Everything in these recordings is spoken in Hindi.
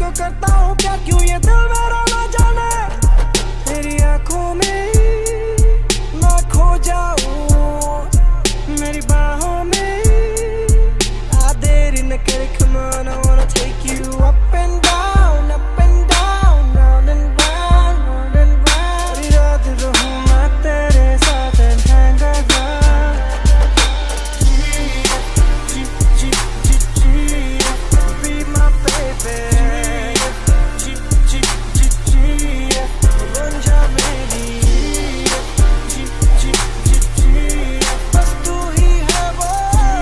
तो करता हूँ क्या, क्यों ये दिल मेरा ना जाने, तेरी आंखों में ना खो जाऊं, मेरी बाहों में आ देरी न कर, come on I wanna take you up and down, round and round, round and round, तेरी रात रहूं मैं तेरे साथ and hang around, be my baby, बन जा मेरी, बस तू ही है वो,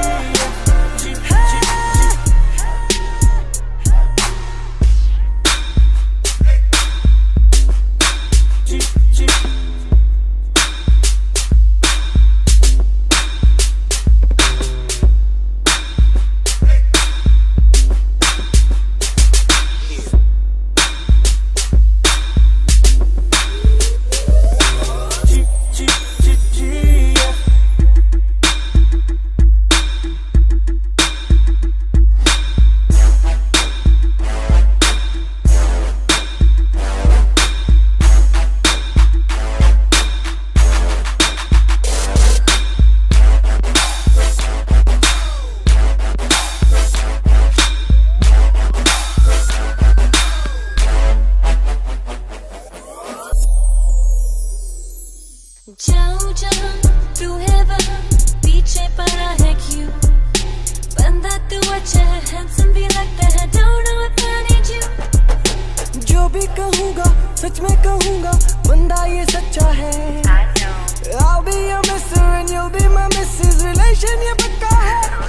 जाऊं जहां तू है वहां, पीछे पड़ा है क्यों, बंदा तू अच्छा है, हैंडसम भी लगता है, don't know if I need you, जो भी कहूँगा सच में कहूँगा, बंदा ये सच्चा है, I'll be your mister and you'll be my missus, relation ये पक्का है।